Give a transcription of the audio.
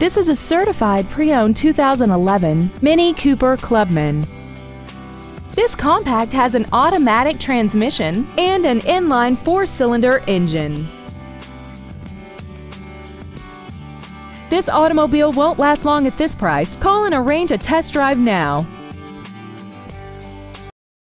This is a certified pre-owned 2011 Mini Cooper Clubman. This compact has an automatic transmission and an inline 4-cylinder engine. This automobile won't last long at this price. Call and arrange a test drive now.